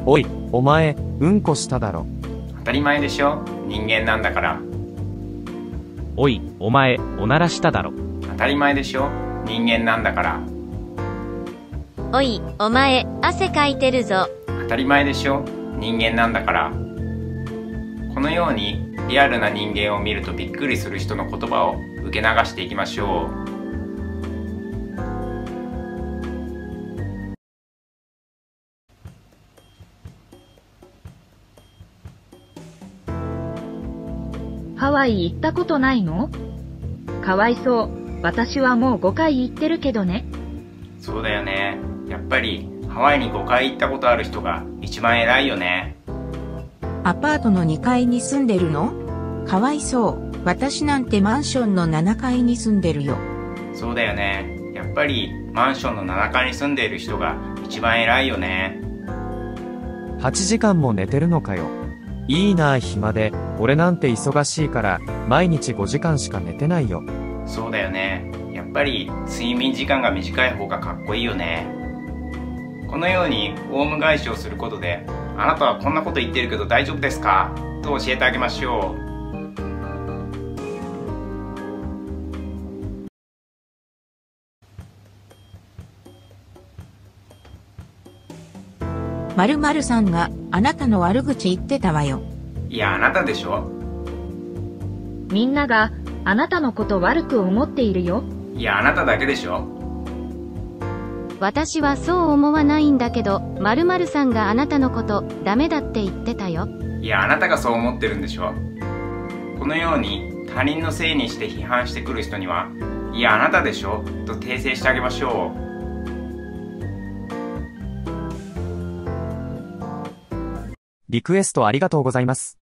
おい、お前、うんこしただろ。 当たり前でしょ。人間なんだから。 おい、お前、おならしただろ。 当たり前でしょ。人間なんだから。 おい、お前、汗かいてるぞ。 当たり前でしょ。人間なんだから。このようにリアルな人間を見るとびっくりする人の言葉を受け流していきましょう。 ハワイ行ったことないの？かわいそう。私はもう5回行ってるけどね。 そうだよね。やっぱりハワイに5回行ったことある人が一番偉いよね。 アパートの2階に住んでるの？かわいそう。私なんてマンションの7階に住んでるよ。 そうだよね。やっぱりマンションの7階に住んでいる人が一番偉いよね。 8時間も寝てるのかよ。いいなあ、暇で。俺なんて忙しいから毎日5時間しか寝てないよ。 そうだよね。やっぱり睡眠時間が短い方がかっこいいよね。このようにオウム返しをすることで、あなたはこんなこと言ってるけど大丈夫ですかと教えてあげましょう。 〇〇さんがあなたの悪口言ってたわよ。 いや、あなたでしょ。 みんながあなたのこと悪く思っているよ。 いや、あなただけでしょ。 私はそう思わないんだけど、〇〇さんがあなたのことダメだって言ってたよ。 いや、あなたがそう思ってるんでしょ。このように他人のせいにして批判してくる人には、いや、あなたでしょと訂正してあげましょう。 リクエストありがとうございます。